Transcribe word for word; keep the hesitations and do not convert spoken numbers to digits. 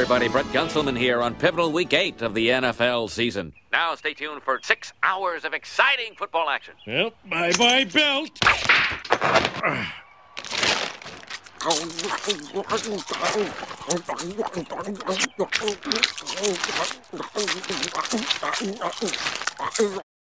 everybody. Brett Gunselman here on pivotal week eight of the N F L season. Now stay tuned for six hours of exciting football action. Well, bye-bye, belt.